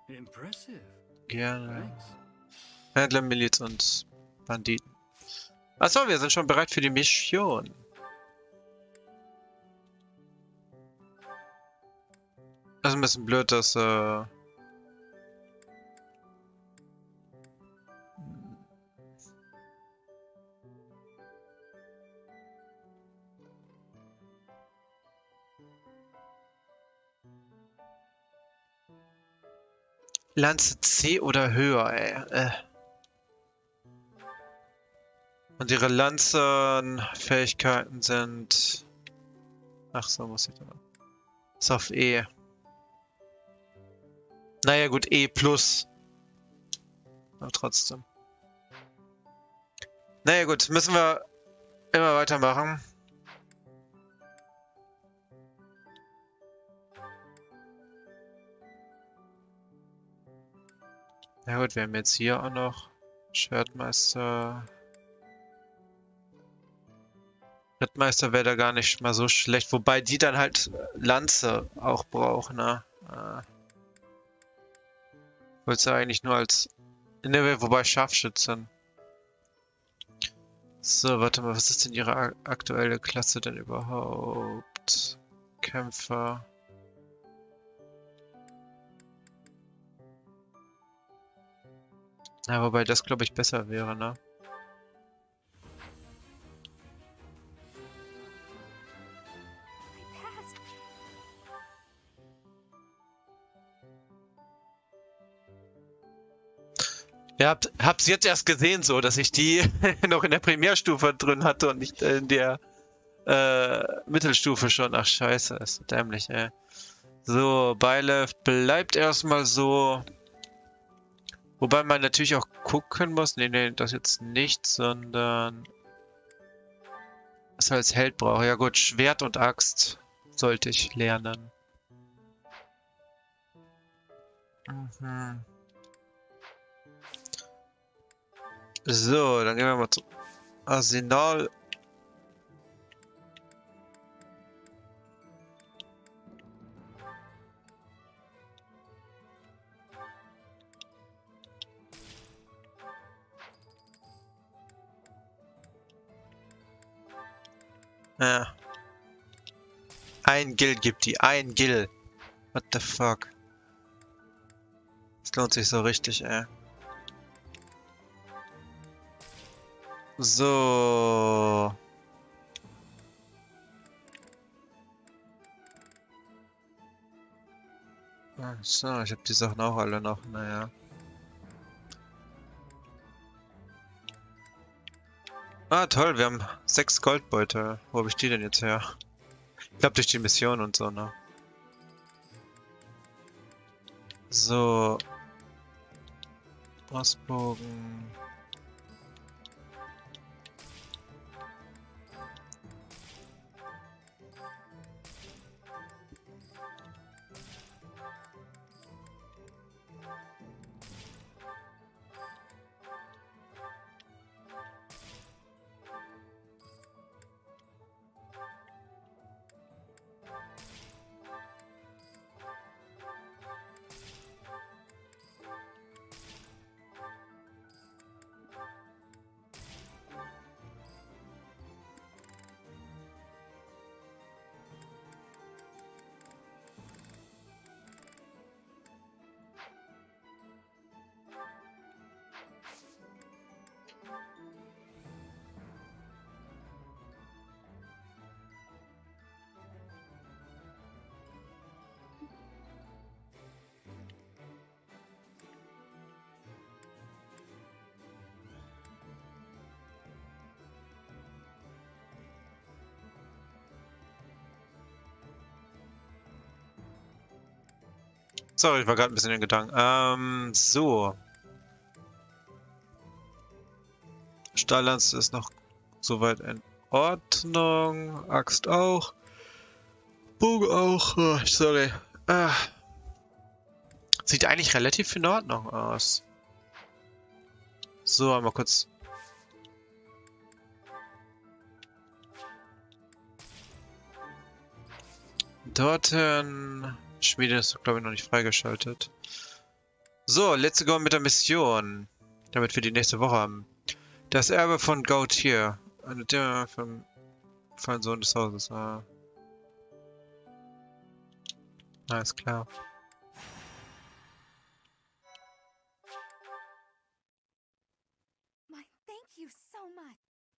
Gerne. Händler, Miliz und Banditen. Achso, wir sind schon bereit für die Mission. Das ist ein bisschen blöd, dass Lanze C oder höher, ey. Und ihre Lanzenfähigkeiten sind... Ach so, muss ich da... Ist auf E. Naja gut, E plus. Aber trotzdem. Naja gut, müssen wir immer weitermachen. Ja gut, wir haben jetzt hier auch noch Schwertmeister. Rittmeister wäre da gar nicht mal so schlecht, wobei die dann halt Lanze auch brauchen, ne? Wollt's ja eigentlich nur als... Ne, wobei Scharfschützen. So, warte mal, was ist denn ihre aktuelle Klasse denn überhaupt? Kämpfer. Ja, wobei das, glaube ich, besser wäre, ne? Ja, hab's jetzt erst gesehen, so, dass ich die noch in der Primärstufe drin hatte und nicht in der Mittelstufe schon. Ach, scheiße, ist so dämlich, ey. So, Beileft bleibt erstmal so. Wobei man natürlich auch gucken muss. Nee, das jetzt nicht, sondern... Was er als Held braucht. Ja gut, Schwert und Axt sollte ich lernen. Mhm. So, dann gehen wir mal zum Arsenal. Ja. Ein Gil gibt die. Ein Gil. What the fuck? Das lohnt sich so richtig, ey. So. Ach so, ich habe die Sachen auch alle noch, naja. Ah, toll, wir haben 6 Goldbeutel. Wo habe ich die denn jetzt her? Ich glaube durch die Mission und so, ne? So. Bossbogen. Sorry, ich war gerade ein bisschen in Gedanken. So. Stahllanze ist noch soweit in Ordnung. Axt auch. Bogen auch. Oh, sorry. Sieht eigentlich relativ in Ordnung aus. So, einmal kurz. Dorthin. Schmiede ist, glaube ich, noch nicht freigeschaltet. So, let's go mit der Mission. Damit wir die nächste Woche haben. Das Erbe von Gautier. Eine der vom Sohn des Hauses. Ah. Alles klar. Thank you so much.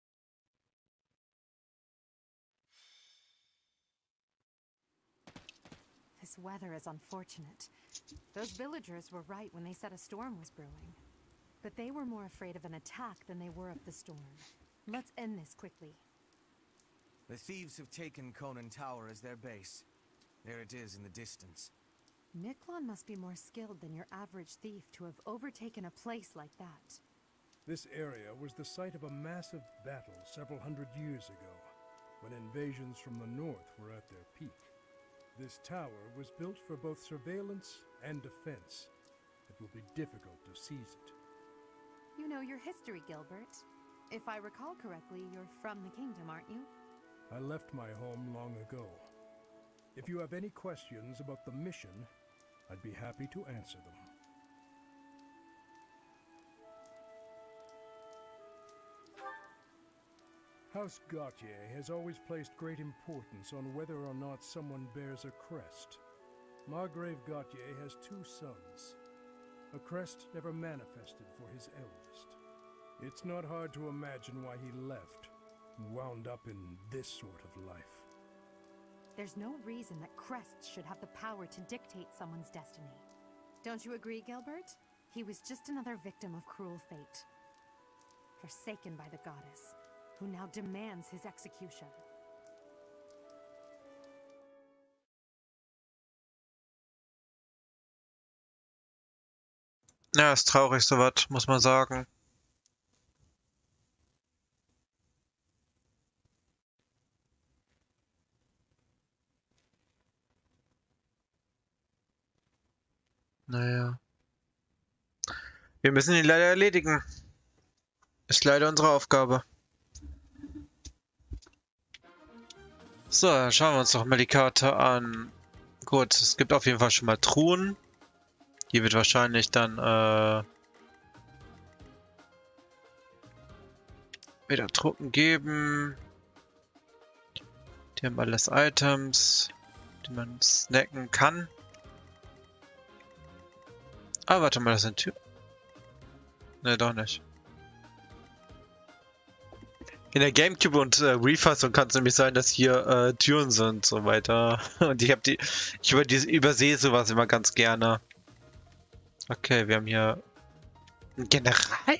This weather is unfortunate. Those villagers were right when they said a storm was brewing. But they were more afraid of an attack than they were of the storm. Let's end this quickly. The thieves have taken Conan Tower as their base. There it is in the distance. Miklon must be more skilled than your average thief to have overtaken a place like that. This area was the site of a massive battle several hundred years ago, when invasions from the north were at their peak. This tower was built for both surveillance and defense. It will be difficult to seize it. You know your history, Gilbert. If I recall correctly, you're from the kingdom, aren't you? I left my home long ago. If you have any questions about the mission, I'd be happy to answer them. House Gautier has always placed great importance on whether or not someone bears a crest. Margrave Gautier has 2 sons. A crest never manifested for his eldest. It's not hard to imagine why he left and wound up in this sort of life. There's no reason that crests should have the power to dictate someone's destiny. Don't you agree, Gilbert? He was just another victim of cruel fate. Forsaken by the goddess, who now demands his execution. Ja, ist traurig sowas, muss man sagen. Naja. Wir müssen ihn leider erledigen. Ist leider unsere Aufgabe. So, dann schauen wir uns doch mal die Karte an. Gut, es gibt auf jeden Fall schon mal Truhen. Hier wird wahrscheinlich dann wieder Truppen geben. Die haben alles Items, die man snacken kann. Ah, warte mal, das sind Türen. Ne, doch nicht. In der Gamecube und Wii-Fassung kann es nämlich sein, dass hier Türen sind und so weiter. Und ich übersehe sowas immer ganz gerne. Okay, wir haben hier einen General?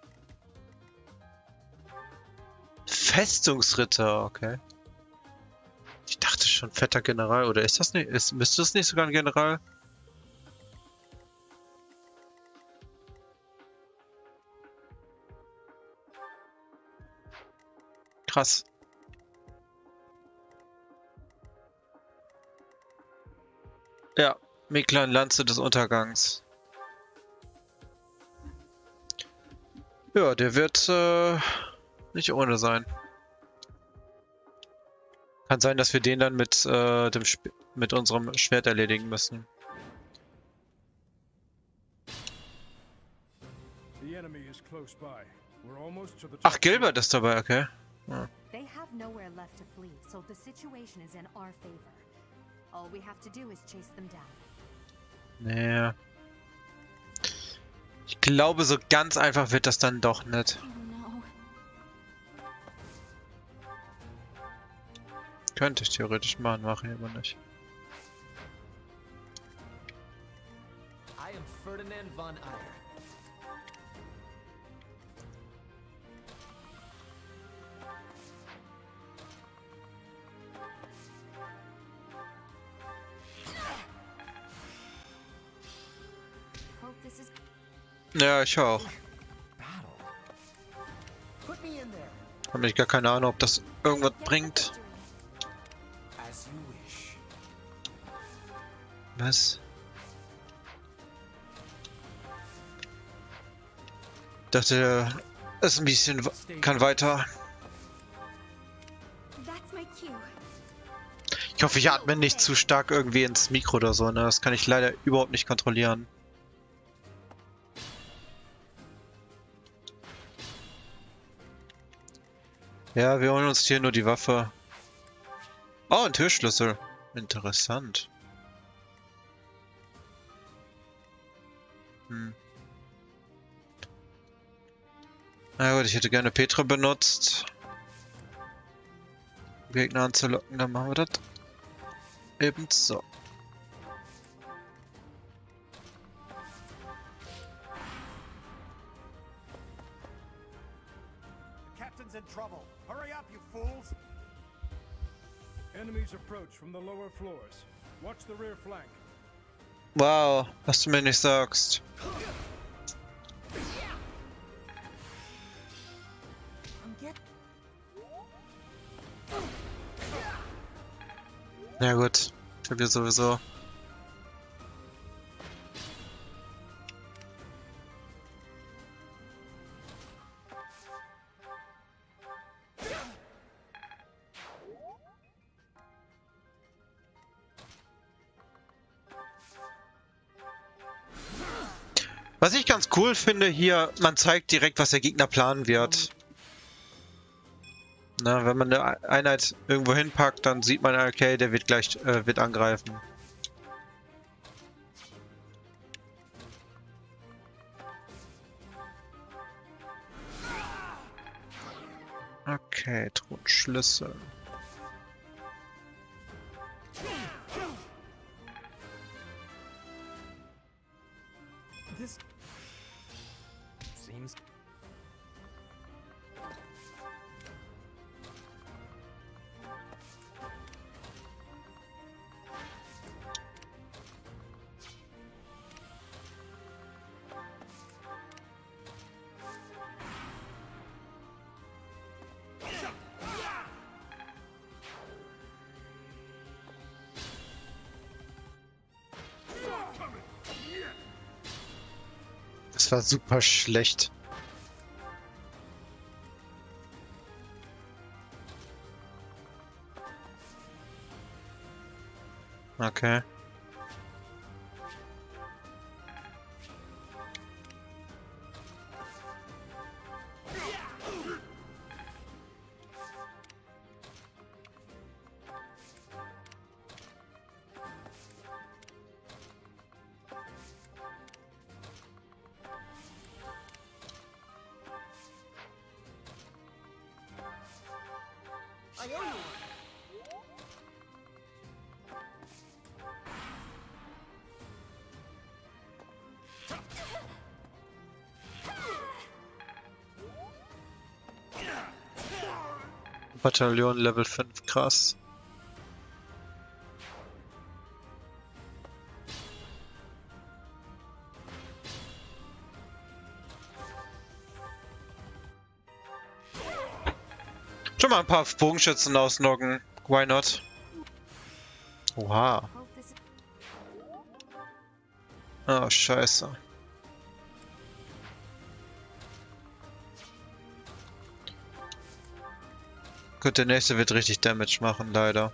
Festungsritter, okay. Ich dachte schon fetter General, oder ist das nicht? Müsste das nicht sogar ein General? Krass. Ja, Miklon, Lanze des Untergangs. Ja, der wird nicht ohne sein. Kann sein, dass wir den dann mit unserem Schwert erledigen müssen. Ach, Gilbert ist dabei, okay. Ja. They have nowhere left to flee, so the situation is in our favor. All we have to do is chase them down. Nee. Ich glaube, so ganz einfach wird das dann doch nicht. Könnte ich theoretisch machen, mache ich aber nicht. I am Ferdinand von Eyre. Ja, ich auch. Habe ich gar keine Ahnung, ob das irgendwas bringt. Was? Ich dachte, es ist ein bisschen kann weiter. Ich hoffe, ich atme nicht zu stark irgendwie ins Mikro oder so, ne? Das kann ich leider überhaupt nicht kontrollieren. Ja, wir holen uns hier nur die Waffe. Oh, ein Türschlüssel. Interessant. Na gut, ich hätte gerne Petra benutzt. Gegner anzulocken, dann machen wir das ebenso. The captain's in trouble. Hurry up, you fools! Enemies approach from the lower floors. Watch the rear flank. Wow, was du mir nicht sagst. Na gut, ich hab ja sowieso. Was ich ganz cool finde hier, man zeigt direkt, was der Gegner planen wird. Na, wenn man eine Einheit irgendwo hinpackt, dann sieht man, okay, der wird gleich wird angreifen. Okay, Thronschlüssel. This seems... Das war super schlecht. Okay. Bataillon Level 5, krass. Schon mal ein paar Bogenschützen ausnocken. Why not? Oha. Oh, scheiße. Gut, der nächste wird richtig Damage machen, leider.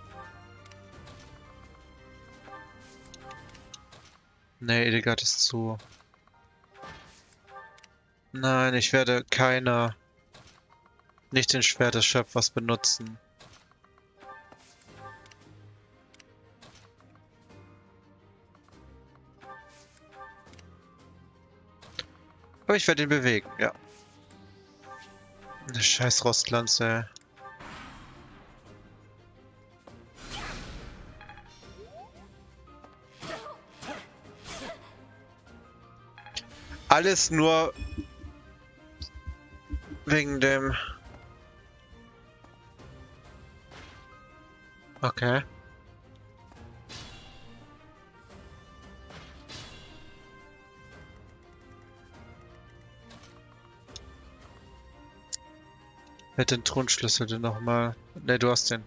Nee, Edelgard ist zu. Nein, ich werde nicht den Schwert des Schöpfers benutzen. Aber ich werde ihn bewegen, ja. Eine scheiß Rostlanze. Alles nur wegen dem... Okay. Wer hat den Thronschlüssel denn nochmal? Ne, du hast den.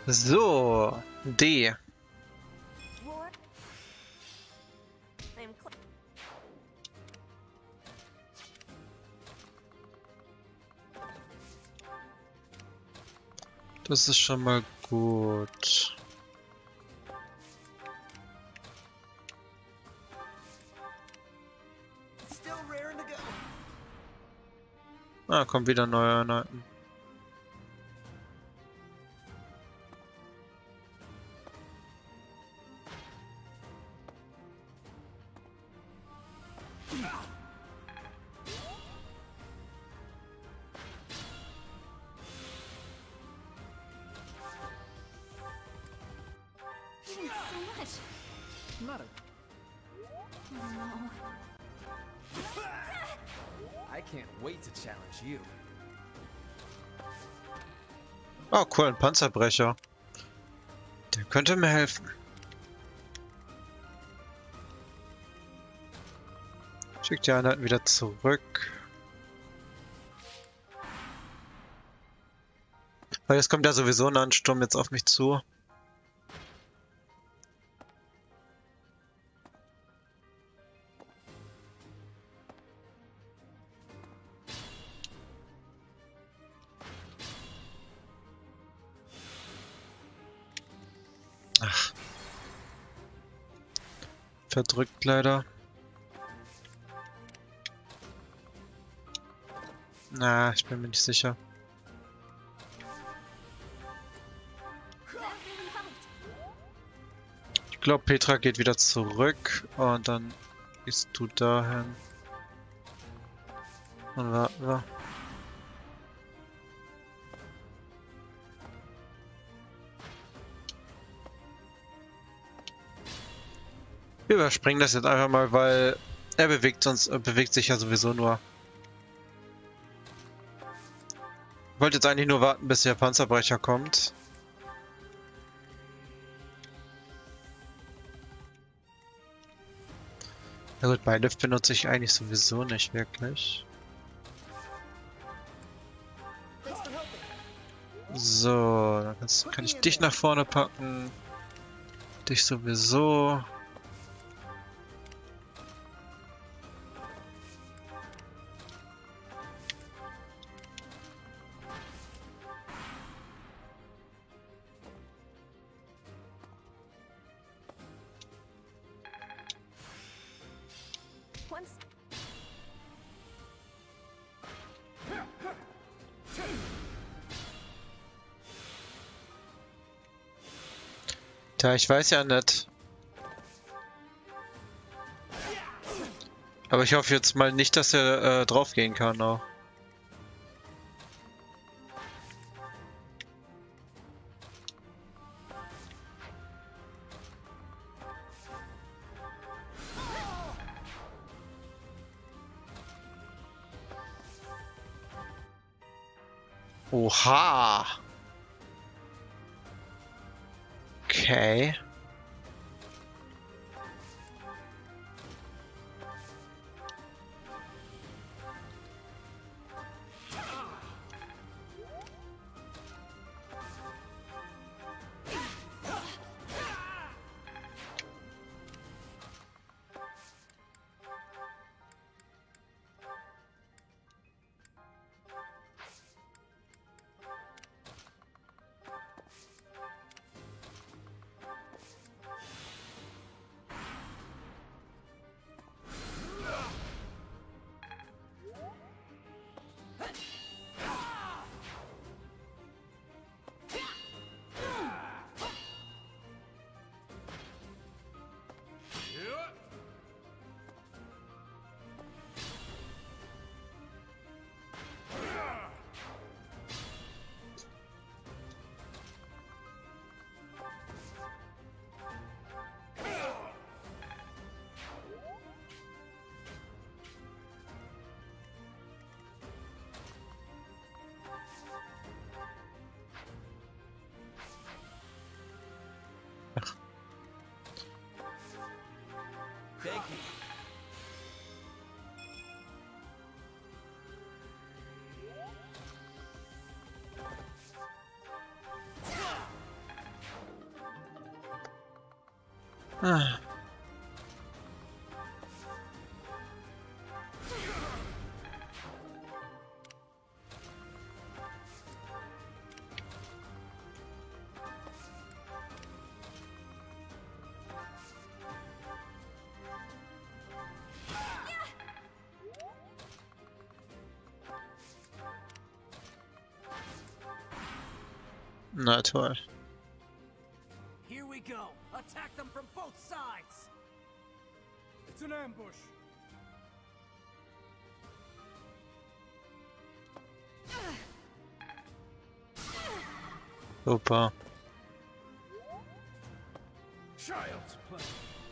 So, D. War. I am cl- Das ist schon mal gut. Still raring to go. Ah, kommen wieder neue Einheiten. Thanks so much. Not a... No. I can't wait to challenge you. Oh, cool, ein Panzerbrecher. Der könnte mir helfen. Schickt die Einheiten wieder zurück. Weil jetzt kommt ja sowieso ein Ansturm jetzt auf mich zu. Ach. Verdrückt leider. Na, ich bin mir nicht sicher. Ich glaube, Petra geht wieder zurück und dann gehst du dahin. Und warten wir. Wir überspringen das jetzt einfach mal, weil er bewegt sich ja sowieso nur. Ich wollte jetzt eigentlich nur warten, bis der Panzerbrecher kommt. Na gut, Beilift benutze ich eigentlich sowieso nicht wirklich. So, dann kann ich dich nach vorne packen. Dich sowieso. Once. Tja, ich weiß ja nicht. Aber ich hoffe jetzt mal nicht, dass er draufgehen kann auch. Oha! Okay. Thank you. Ah. Na toll. Here we go. Attack them from both sides. It's an ambush. Super. Child's play.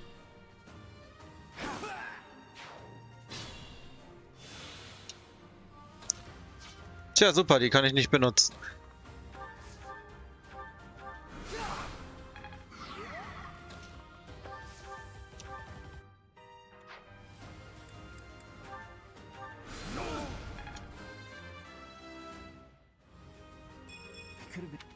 Tja, super, die kann ich nicht benutzen. Could have been.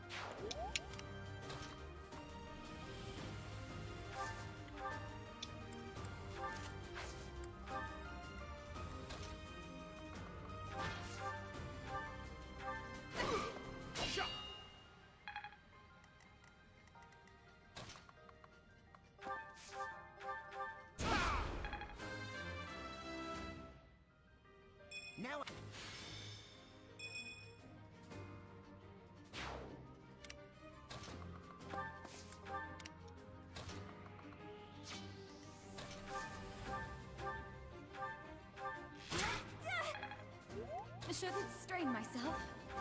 Now. I shouldn't strain myself.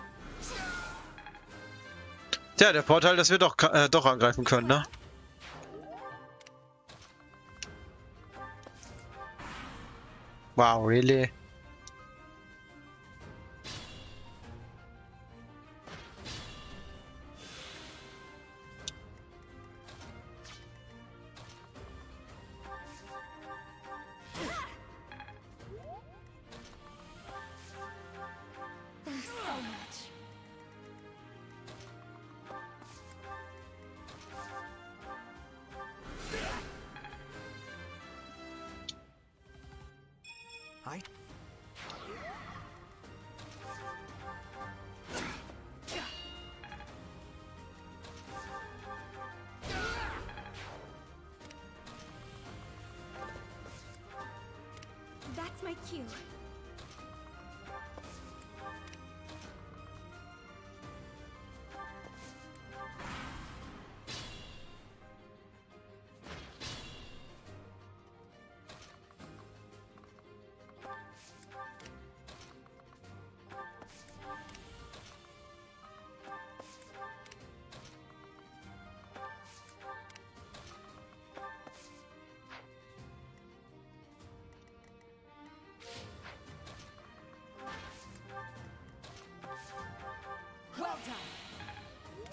Tja, der Vorteil, dass wir doch angreifen können, ne? Wow, really? Thanks so much. I. That's my cue. Well done.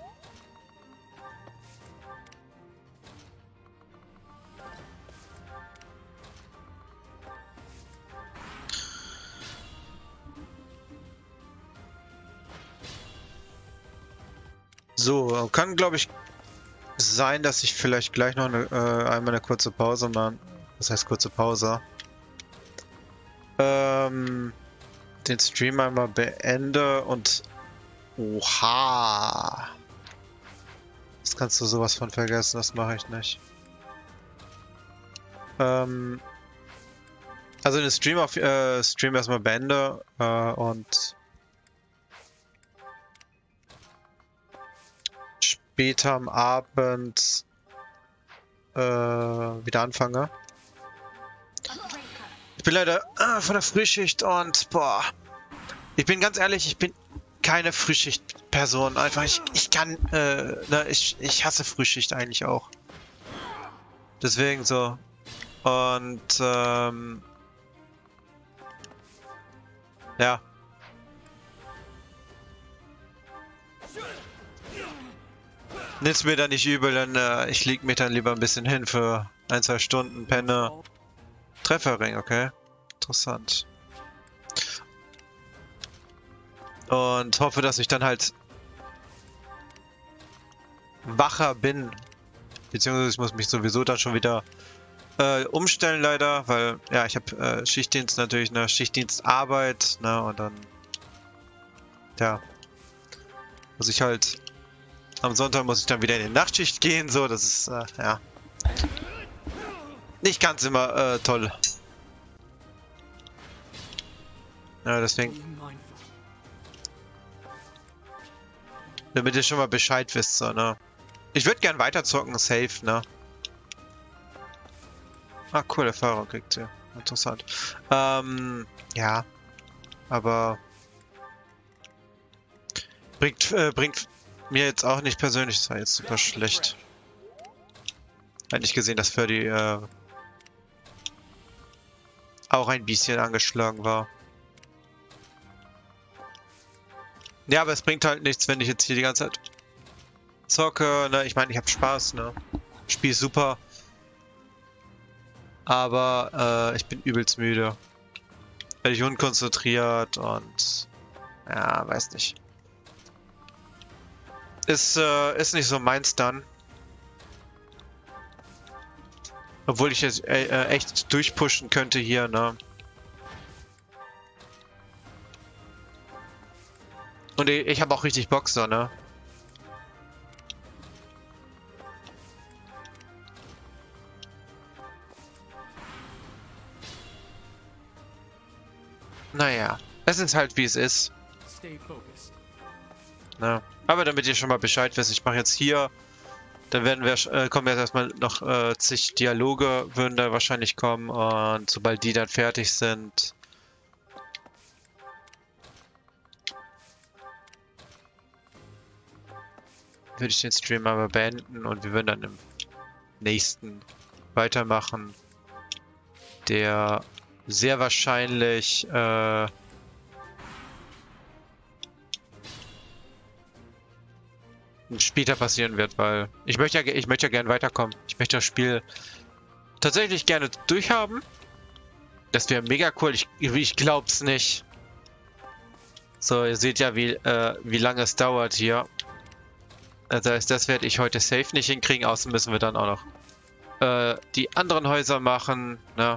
So, kann glaube ich sein, dass ich vielleicht gleich noch einmal eine kurze Pause machen. Was heißt kurze Pause? Den Stream einmal beende und... Oha! Das kannst du sowas von vergessen, das mache ich nicht. Also den Stream erstmal beende und später am Abend wieder anfange. Ich bin leider von der Frühschicht und boah, ich bin ganz ehrlich, ich bin keine Frühschicht-Person. Einfach, ich kann, ne, ich hasse Frühschicht eigentlich auch. Deswegen so. Und, ja. Nimm's mir da nicht übel, denn ich leg mich dann lieber ein bisschen hin für 1-2 Stunden, penne. Trefferring, okay. Interessant. Und hoffe, dass ich dann halt wacher bin Beziehungsweise ich muss mich sowieso dann schon wieder umstellen leider, weil ja, ich habe Schichtdienst natürlich, eine Schichtdienstarbeit, ne, und dann ja, muss ich halt am Sonntag muss ich dann wieder in die Nachtschicht gehen, so, das ist ja nicht ganz immer toll. Ja, deswegen, damit ihr schon mal Bescheid wisst, so, ne. Ich würde gern weiter zocken, safe, ne. Ah, cool, Erfahrung kriegt ihr. Interessant. Ja. Aber bringt mir jetzt auch nicht persönlich, das war jetzt super schlecht. Hätte nicht gesehen, dass Ferdi auch ein bisschen angeschlagen war. Ja, aber es bringt halt nichts, wenn ich jetzt hier die ganze Zeit zocke, ne? Ich meine, ich habe Spaß, ne? Spiel ist super. Aber ich bin übelst müde. Werde ich unkonzentriert und ja, weiß nicht. Ist nicht so meins dann. Obwohl ich jetzt echt durchpushen könnte hier, ne? Und ich habe auch richtig Bock so, ne? Naja, es ist halt wie es ist. Ne? Aber damit ihr schon mal Bescheid wisst, ich mache jetzt hier, dann werden wir, kommen jetzt erstmal noch zig Dialoge, würden da wahrscheinlich kommen und sobald die dann fertig sind, würde ich den Stream aber beenden und wir würden dann im nächsten weitermachen, der sehr wahrscheinlich später passieren wird, weil ich möchte ja gerne weiterkommen. Ich möchte das Spiel tatsächlich gerne durchhaben. Das wäre mega cool. Ich glaub's nicht. So, ihr seht ja, wie lange es dauert hier. Das heißt, das werde ich heute safe nicht hinkriegen. Außerdem müssen wir dann auch noch die anderen Häuser machen, ne?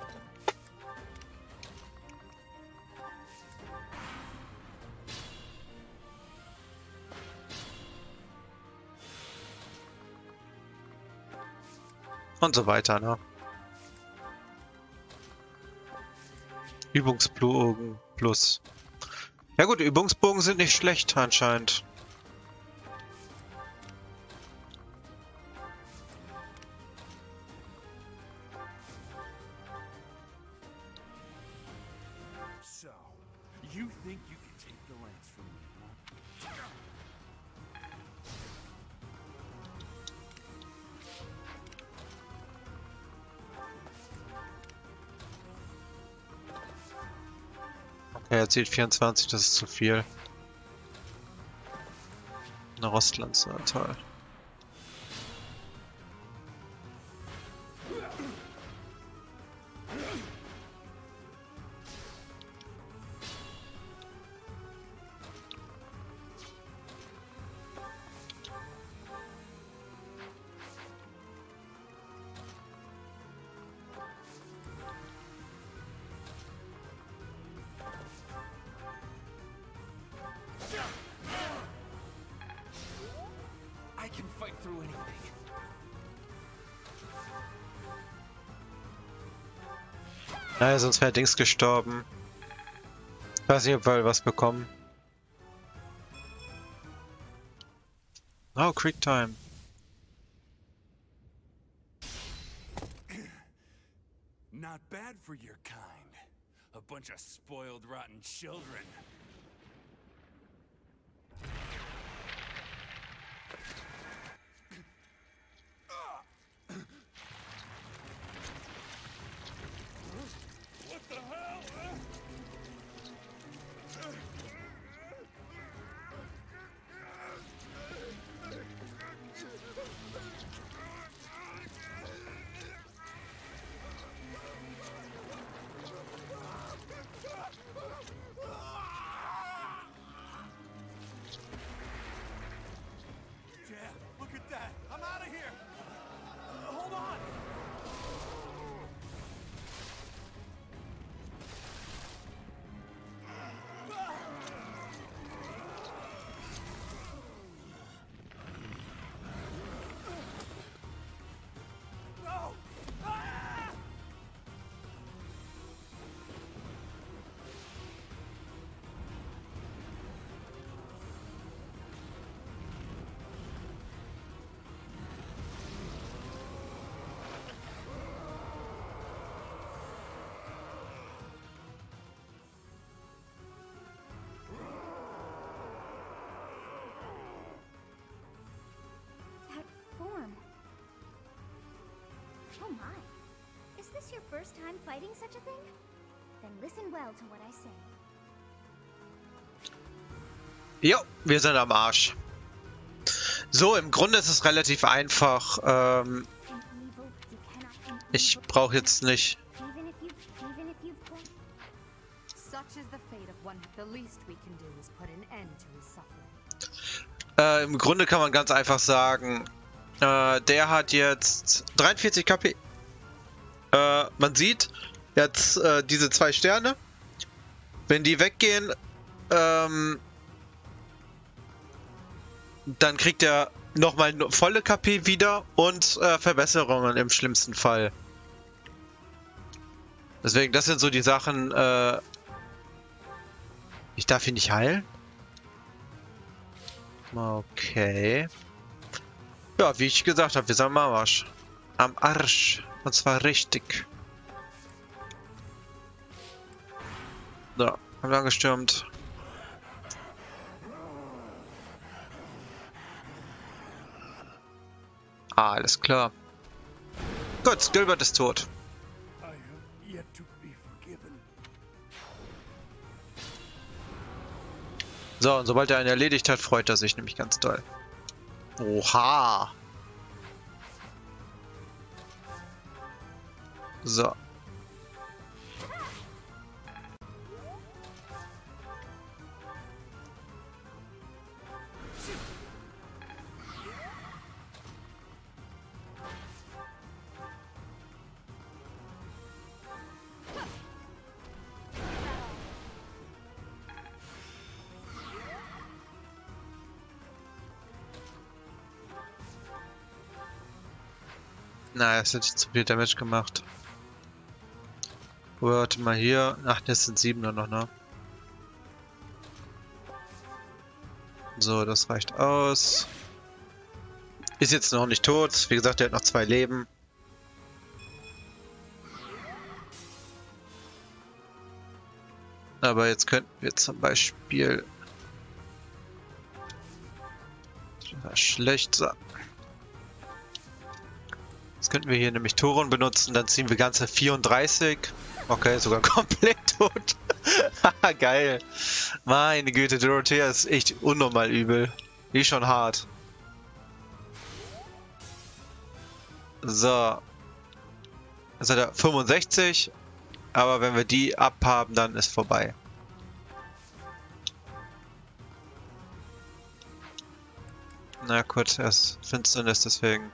Und so weiter, ne? Übungsbogen plus. Ja gut, Übungsbogen sind nicht schlecht anscheinend. So, you think you can take the lance from me, huh? Okay, er zählt 24, das ist zu viel. Eine Rostlanze, toll. I can fight through anything. Naja, sonst wäre Dings gestorben. Ich weiß nicht, ob wir was bekommen. Oh, Creek Time. Not bad for your kind. A bunch of spoiled, rotten children. What the hell? Oh my. Is this your first time fighting such a thing? Then listen well to what I say. Jo, wir sind am Arsch. So, im Grunde ist es relativ einfach. An evil you cannot an Ich evil brauche jetzt nicht. even if you point. Such is the fate of one. The least we can do is put an end to his suffering. Im Grunde kann man ganz einfach sagen, der hat jetzt 43 KP. Man sieht jetzt diese 2 Sterne. Wenn die weggehen, dann kriegt er nochmal volle KP wieder und Verbesserungen im schlimmsten Fall. Deswegen, das sind so die Sachen. Ich darf ihn nicht heilen? Okay. Ja, wie ich gesagt habe, wir sind am Arsch. Am Arsch. Und zwar richtig. So, haben wir angestürmt. Alles klar. Gut, Gilbert ist tot. I have yet to be forgiven. So, und sobald er einen erledigt hat, freut er sich nämlich ganz doll. Oha! So. Na, es hat zu viel Damage gemacht. Warte mal hier. Ach, das sind 7 nur noch, ne? So, das reicht aus. Ist jetzt noch nicht tot. Wie gesagt, er hat noch 2 Leben. Aber jetzt könnten wir zum Beispiel... Das war schlecht. So. Jetzt könnten wir hier nämlich Thoron benutzen, dann ziehen wir ganze 34. Okay, sogar komplett tot. Haha, geil. Meine Güte, Dorothea ist echt unnormal übel. Die ist schon hart. So. Jetzt hat er 65. Aber wenn wir die abhaben, dann ist vorbei. Na gut, er ist Finsternis, deswegen.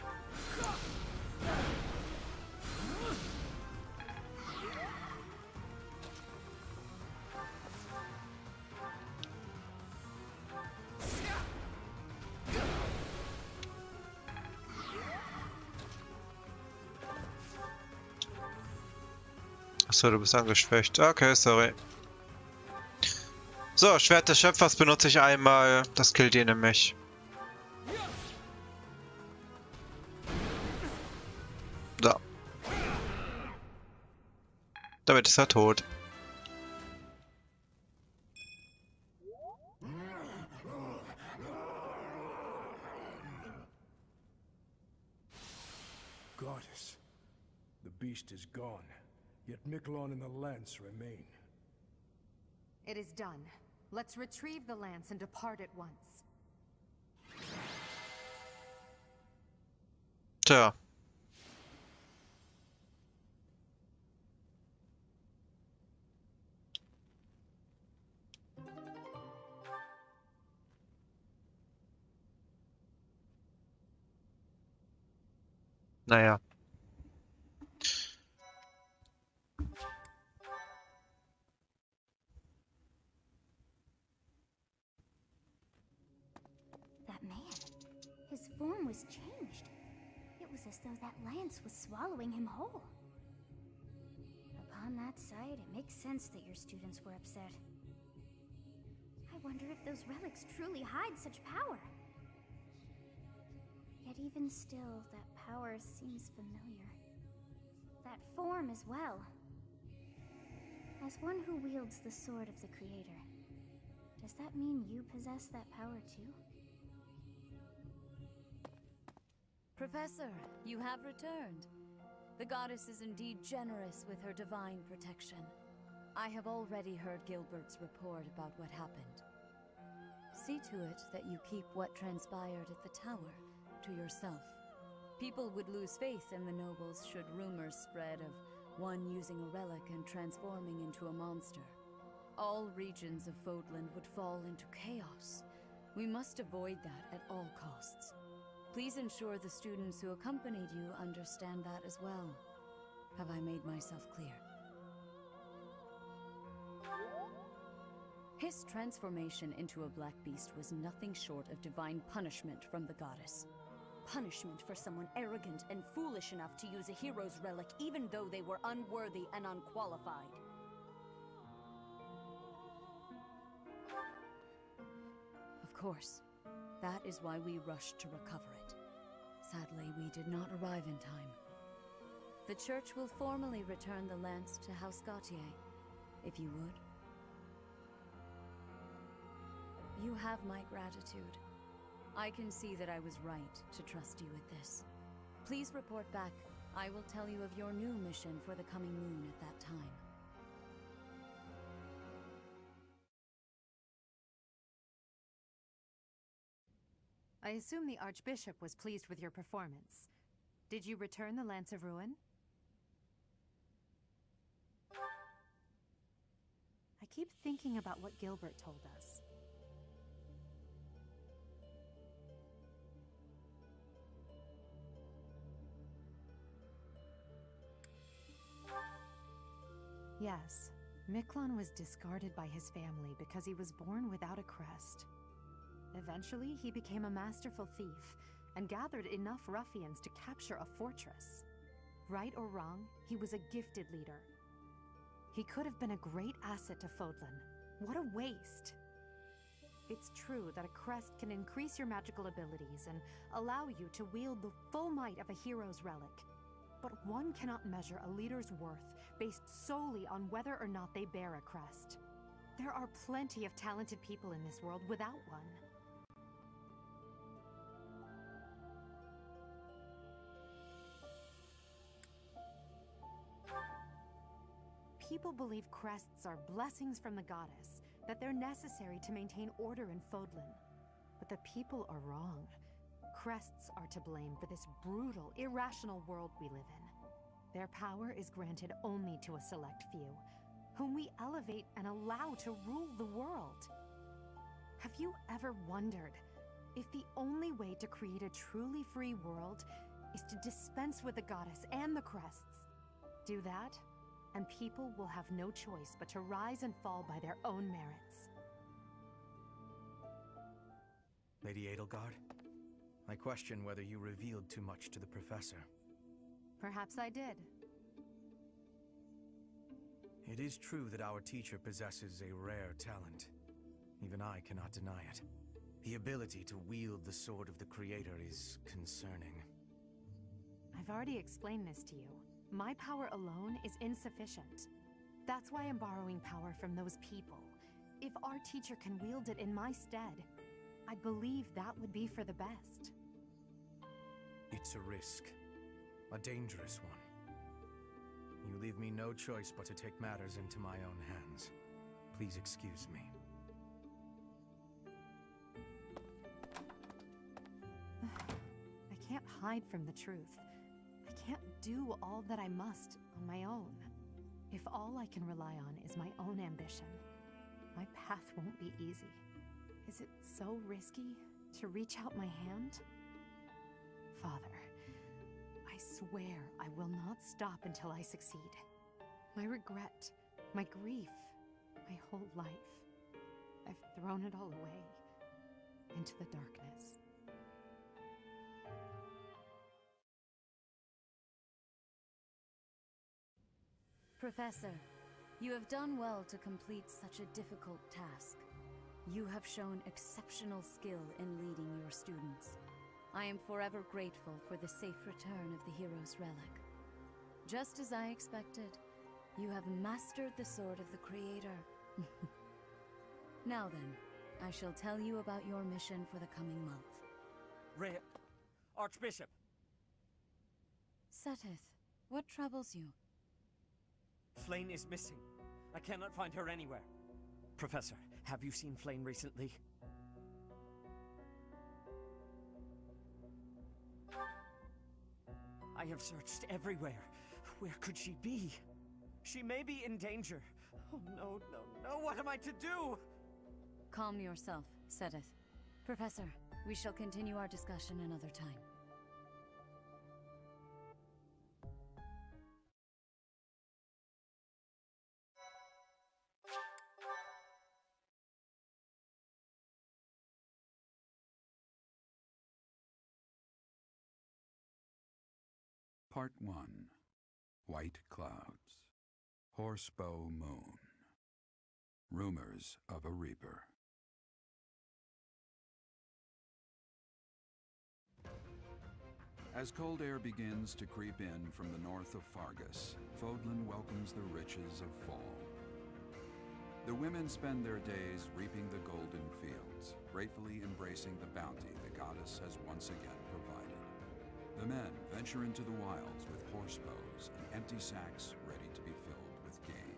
Achso, du bist angeschwächt. Okay, sorry. So, Schwert des Schöpfers benutze ich einmal. Das killt ihn nämlich. So. Damit ist er tot. Goddess, the beast is gone, yet Miquelon and the lance remain. It is done. Let's retrieve the lance and depart at once. Tja. Naja. That man. His form was changed. It was as though that lance was swallowing him whole. Upon that sight, it makes sense that your students were upset. I wonder if those relics truly hide such power. Yet even still, that power seems familiar. That form as well. As one who wields the sword of the Creator, does that mean you possess that power too? Professor, you have returned. The goddess is indeed generous with her divine protection. I have already heard Gilbert's report about what happened. See to it that you keep what transpired at the tower to yourself. People would lose faith in the nobles should rumors spread of one using a relic and transforming into a monster. All regions of Fodlan would fall into chaos. We must avoid that at all costs. Please ensure the students who accompanied you understand that as well. Have I made myself clear? His transformation into a black beast was nothing short of divine punishment from the goddess. Punishment for someone arrogant and foolish enough to use a hero's relic even though they were unworthy and unqualified. Of course, that is why we rushed to recover it. Sadly, we did not arrive in time. The church will formally return the lance to House Gautier, if you would. You have my gratitude. I can see that I was right to trust you with this. Please report back. I will tell you of your new mission for the coming moon at that time. I assume the Archbishop was pleased with your performance. Did you return the Lance of Ruin? I keep thinking about what Gilbert told us. Yes, Miklon was discarded by his family because he was born without a crest. Eventually, he became a masterful thief and gathered enough ruffians to capture a fortress. Right or wrong, he was a gifted leader. He could have been a great asset to Fodlan. What a waste! It's true that a crest can increase your magical abilities and allow you to wield the full might of a hero's relic. But one cannot measure a leader's worth based solely on whether or not they bear a crest. There are plenty of talented people in this world without one. People believe crests are blessings from the goddess, that they're necessary to maintain order in Fodlan. But the people are wrong. Crests are to blame for this brutal, irrational world we live in. Their power is granted only to a select few, whom we elevate and allow to rule the world. Have you ever wondered if the only way to create a truly free world is to dispense with the goddess and the crests? Do that, and people will have no choice but to rise and fall by their own merits. Lady Edelgard, I question whether you revealed too much to the Professor. Perhaps I did. It is true that our teacher possesses a rare talent. Even I cannot deny it. The ability to wield the sword of the Creator is concerning. I've already explained this to you. My power alone is insufficient. That's why I'm borrowing power from those people. If our teacher can wield it in my stead, I believe that would be for the best. It's a risk. A dangerous one. You leave me no choice but to take matters into my own hands. Please excuse me. I can't hide from the truth. I can't do all that I must on my own. If all I can rely on is my own ambition, my path won't be easy. Is it so risky to reach out my hand? Father, I swear I will not stop until I succeed. My regret, my grief, my whole life, I've thrown it all away into the darkness. Professor, you have done well to complete such a difficult task. You have shown exceptional skill in leading your students. I am forever grateful for the safe return of the hero's relic. Just as I expected, you have mastered the sword of the Creator. Now then, I shall tell you about your mission for the coming month. Archbishop! Seteth, What troubles you? Flayn is missing. I cannot find her anywhere. Professor, have you seen Flayn recently? I have searched everywhere. Where could she be? She may be in danger. Oh no, no, no, what am I to do? Calm yourself, Seteth. Professor, we shall continue our discussion another time. Part 1. White Clouds. Horsebow Moon. Rumors of a Reaper. As cold air begins to creep in from the north of Fargus, Fodlan welcomes the riches of fall. The women spend their days reaping the golden fields, gratefully embracing the bounty the goddess has once again provided. The men venture into the wilds with horse bows and empty sacks ready to be filled with game.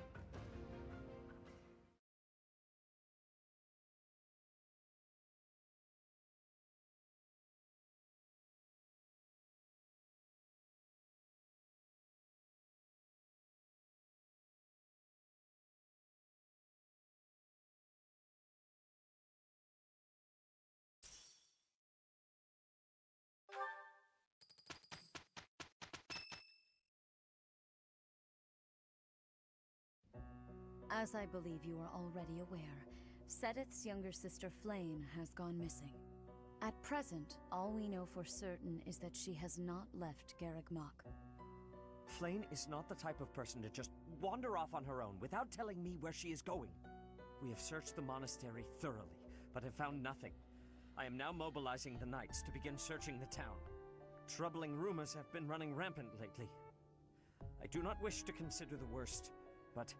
As I believe you are already aware, Seteth's younger sister Flayn has gone missing. At present, all we know for certain is that she has not left Garreg Mach. Flayn is not the type of person to just wander off on her own without telling me where she is going. We have searched the monastery thoroughly, but have found nothing. I am now mobilizing the knights to begin searching the town. Troubling rumors have been running rampant lately. I do not wish to consider the worst, but...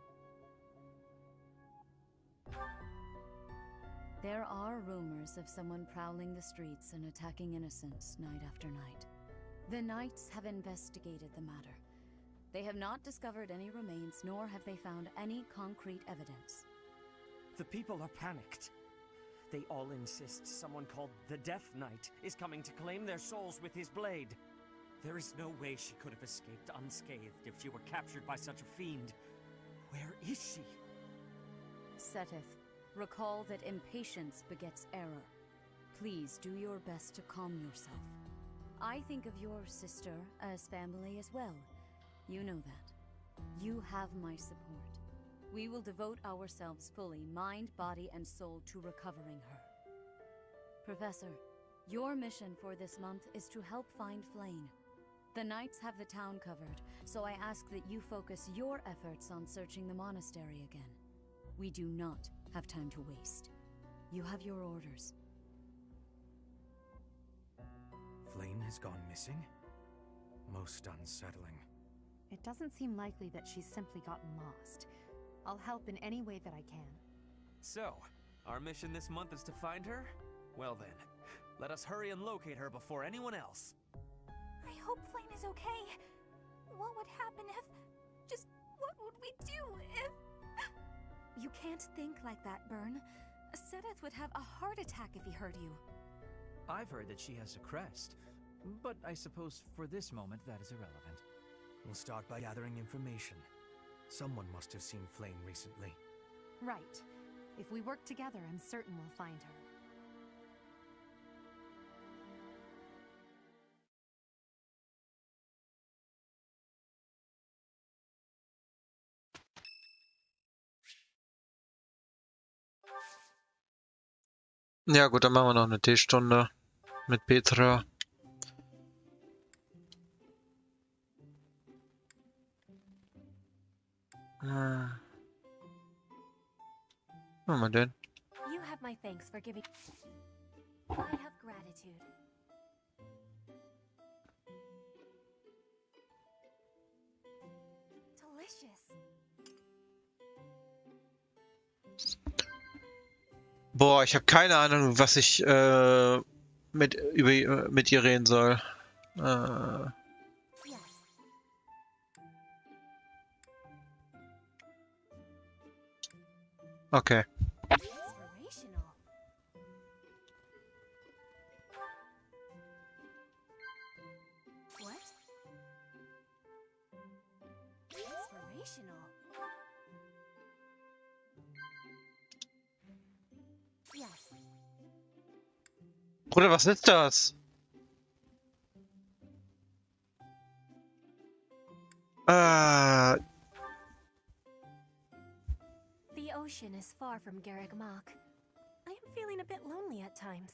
There are rumors of someone prowling the streets and attacking innocents night after night. The Knights have investigated the matter. They have not discovered any remains, nor have they found any concrete evidence. The people are panicked. They all insist someone called the Death Knight is coming to claim their souls with his blade. There is no way she could have escaped unscathed if she were captured by such a fiend. Where is she? Seteth, recall that impatience begets error. Please do your best to calm yourself. I think of your sister as family as well. You know that. You have my support. We will devote ourselves fully, mind, body, and soul to recovering her. Professor, your mission for this month is to help find Flayn. The Knights have the town covered, so I ask that you focus your efforts on searching the monastery again. We do not have time to waste. You have your orders. Flayn has gone missing? Most unsettling. It doesn't seem likely that she's simply gotten lost. I'll help in any way that I can. So, our mission this month is to find her? Well then, let us hurry and locate her before anyone else. I hope Flayn is okay. What would happen if... Just what would we do if... You can't think like that, Byrne. Seteth would have a heart attack if he heard you. I've heard that she has a crest, but I suppose for this moment that is irrelevant. We'll start by gathering information. Someone must have seen Flayn recently. Right. If we work together, I'm certain we'll find her. Ja gut, dann machen wir noch eine Teestunde mit Petra. Machen wir den. You have my thanks for giving... I have gratitude. Delicious. Boah, ich habe keine Ahnung, was ich mit ihr reden soll. Yes, Okay. Inspirational. What? Inspirational. Yes. Bruder, was ist das? The ocean is far from Garreg Mach. I am feeling a bit lonely at times.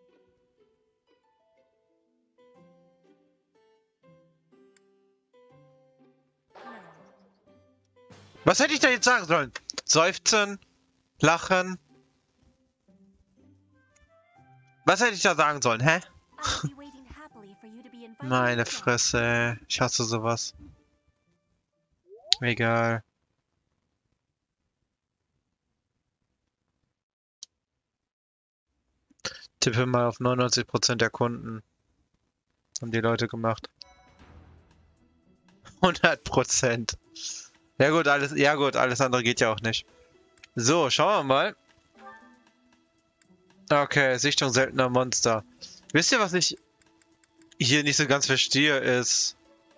Was hätte ich da jetzt sagen sollen? Seufzen? Lachen? Was hätte ich da sagen sollen, hä? I'll be waiting happily for you to be invited. Meine Fresse, ey. Ich hasse sowas. Egal. Tippe mal auf 99% der Kunden. Haben die Leute gemacht. 100%. Ja gut, alles andere geht ja auch nicht. So, schauen wir mal. Okay, Sichtung seltener Monster. Wisst ihr, was ich hier nicht so ganz verstehe, ist...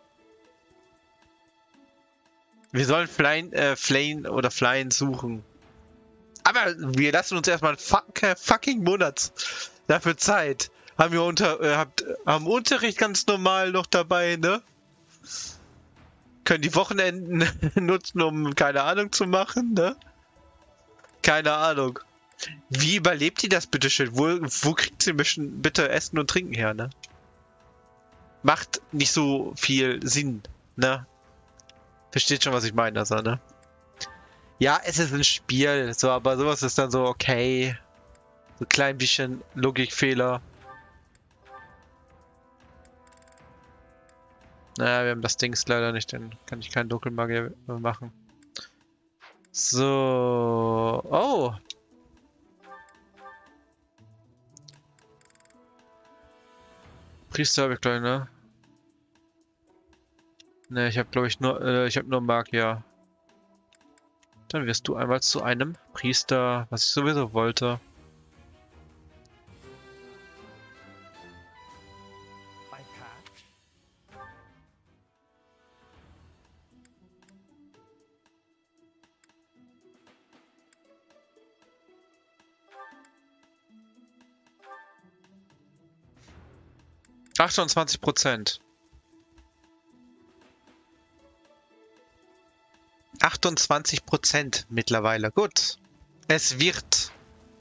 Wir sollen Flame suchen. Aber wir lassen uns erstmal einen fucking Monat dafür Zeit. Haben wir haben Unterricht ganz normal noch dabei, ne? Können die Wochenenden nutzen, um keine Ahnung zu machen, ne? Keine Ahnung. Wie überlebt die das bitteschön? Wo kriegt sie bitte Essen und Trinken her, ne? Macht nicht so viel Sinn, ne? Versteht schon, was ich meine, also, ne? Ja, es ist ein Spiel, so, aber sowas ist dann so okay. So ein klein bisschen Logikfehler. Naja, wir haben das Dings leider nicht, dann kann ich keinen Dunkelmagier machen. So. Oh! Priester habe ich gleich, ne? Ne, ich habe glaube ich nur Magier. Dann wirst du einmal zu einem Priester, was ich sowieso wollte. By Pat? 28%. 28% mittlerweile. Gut. Es wird.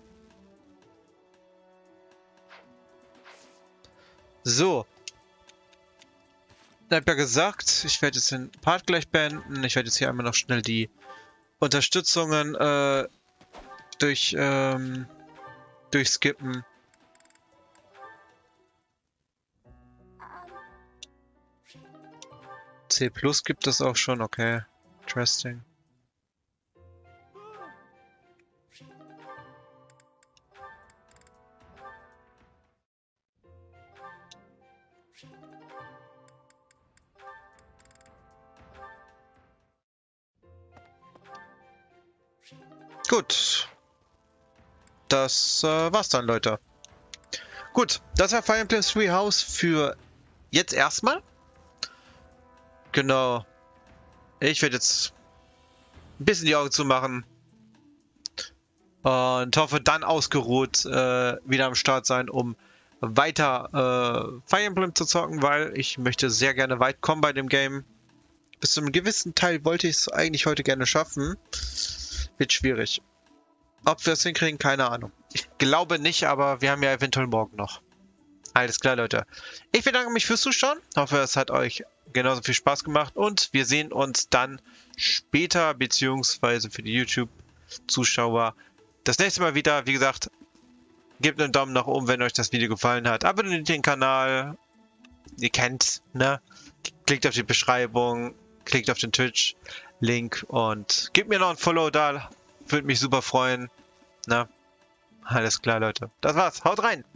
So. Ich habe ja gesagt, ich werde jetzt den Part gleich beenden. Ich werde jetzt hier einmal noch schnell die Unterstützungen durchskippen. C+ gibt es auch schon, okay. Interesting. Gut. Das war's dann, Leute. Gut, das war Fire Emblem Three Houses für jetzt erstmal. Genau. Ich werde jetzt ein bisschen die Augen zumachen und hoffe dann ausgeruht wieder am Start sein, um weiter Fire Emblem zu zocken, weil ich möchte sehr gerne weit kommen bei dem Game. Bis zu einem gewissen Teil wollte ich es eigentlich heute gerne schaffen. Wird schwierig. Ob wir es hinkriegen, keine Ahnung. Ich glaube nicht, aber wir haben ja eventuell morgen noch. Alles klar, Leute. Ich bedanke mich fürs Zuschauen. Hoffe, es hat euch genauso viel Spaß gemacht. Und wir sehen uns dann später, beziehungsweise für die YouTube-Zuschauer das nächste Mal wieder. Wie gesagt, gebt einen Daumen nach oben, wenn euch das Video gefallen hat. Abonniert den Kanal. Ihr kennt, ne? Klickt auf die Beschreibung. Klickt auf den Twitch-Link. Und gebt mir noch ein Follow da. Würde mich super freuen. Na? Alles klar, Leute. Das war's. Haut rein!